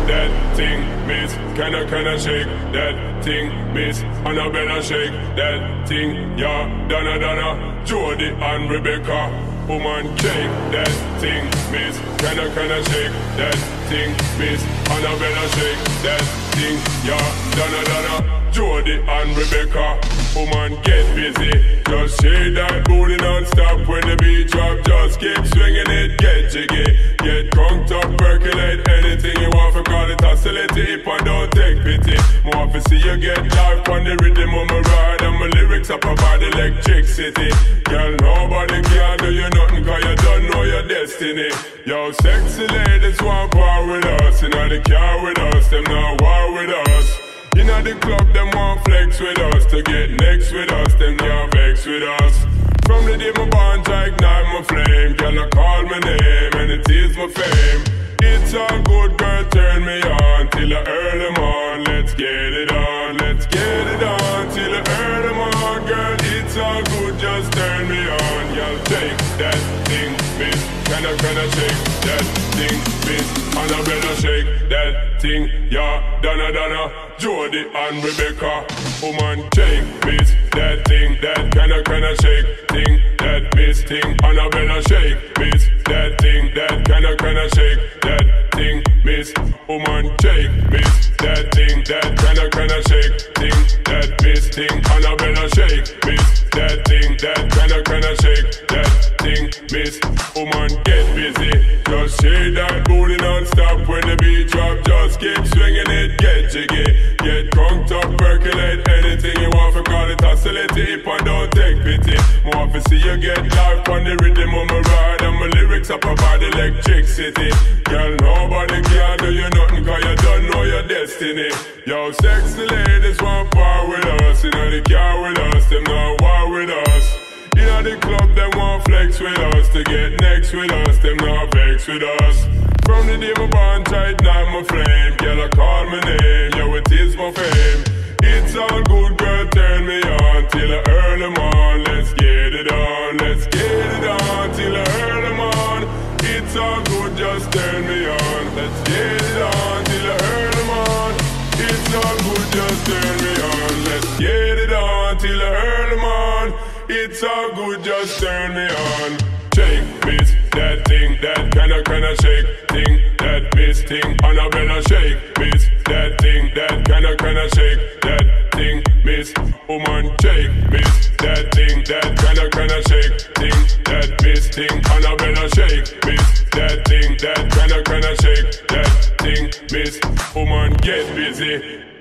that thing, miss. Can I shake that thing, miss? Annabella shake that thing, yeah. Donna, Jody and Rebecca. Woman shake that thing, miss. Can I shake that thing, miss? Annabella shake that thing, yeah. Donna, Jody and Rebecca. Woman get busy, just shake that booty non-stop. When the beat drop, just keep swinging it, get jiggy. Get conked up, percolate anything you want, for call it oscillate it and don't take pity. More to see you get live on the rhythm of my ride, and my lyrics up about electricity. Girl, nobody can do you nothing, cause you don't know your destiny. Yo, sexy ladies want war with us, you know the car with us, them not war with us. In the club, them want flex with us, to get next with us, them not vex with us. From the day my bond, I ignite my flame. Girl, I call my name, and it is my fame. It's all good, girl, turn me on till I earn them on. Let's get it on, let's get it on till I earn them on. Girl, it's all good, just turn me on. Y'all take that thing, miss. Can I shake that thing, miss? Annabella shake that thing, yeah. Donna, Jody and Rebecca. Woman shake, miss, that thing, that can I shake thing, that miss thing. Annabella shake, miss, that thing, that can I shake that thing, miss. Woman shake, miss, that thing, that can I shake thing, that miss thing. Annabella shake, miss, that thing, that can I shake that thing, miss. Woman get busy, just shake that booty non-stop. When the beat drop, just keep swinging it, get jiggy. Get conked up, percolate anything you want, for call it oscillate it and don't take pity. More to see you get live on the rhythm of my ride, and my lyrics up about electricity. Girl, nobody can do you nothing, cause you don't know your destiny. Yo, sexy ladies want power with us, you know the car with us, them not war with us. In the club, them want flex with us, to get next with us, them not vex with us. From the day my bond, I ignite my flame. Girl, I call my name, yo, it is my fame. It's all good, girl, turn me on till I earn them on. Let's get it on, let's get it on till I earn them on. It's all good, just turn me on. Let's get it on till I earn them on. It's all good, just turn me on. Let's get it on till I earn them on. It's all good, just turn me on. Shake, miss, that thing, that can I shake thing, that miss thing. Annabella shake, miss, that thing, that can I shake that thing, miss. Woman shake, miss, that thing, that can I shake thing, that miss thing. Annabella shake, miss, that thing, that can I shake that thing, miss. Woman get busy.